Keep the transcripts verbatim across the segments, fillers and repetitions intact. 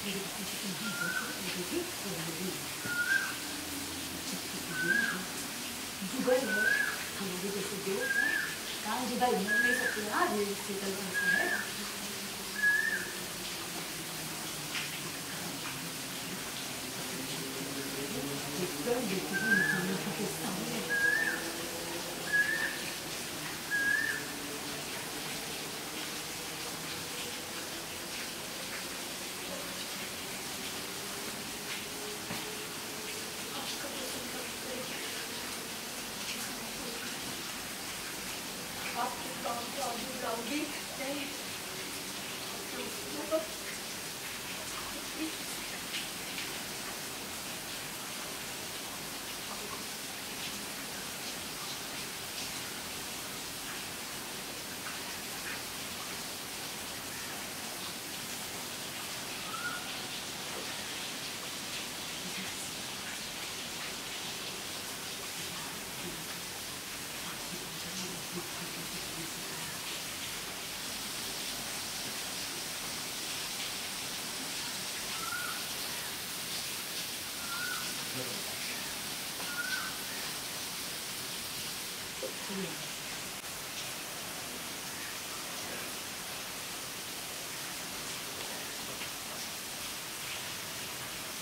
जुगाड़ है हमारे जैसे जो काम जुदा हिम्मत नहीं सकते ना ये शीतल ऐसा है एकदम देखिए के सामने आपके काम को आगे बढ़ाऊंगी नहीं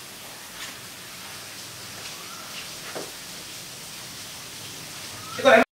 이거